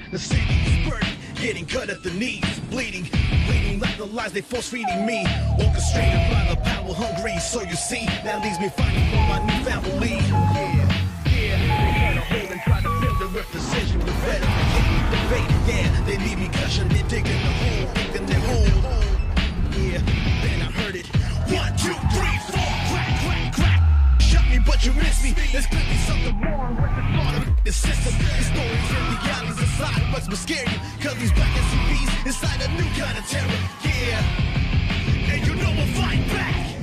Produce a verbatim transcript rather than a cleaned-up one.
The city's burning, getting cut at the knees, bleeding, bleeding like the lies they force feeding me. Orchestrated by the power hungry, so you see, that leaves me fighting for my new family. Yeah, yeah, they had a hole and try to build it with precision, with better debate. Yeah, they leave me gushing, they digging the hole, digging their hole. Yeah, then I heard it. One, two, three, four, crack, crack, crack. Shot me, but you missed me. There's clearly something wrong with the thought of the system. The stories in the alleys inside must be scary, cause these black S U Vs inside a new kind of terror. Yeah, and you know we'll fight back.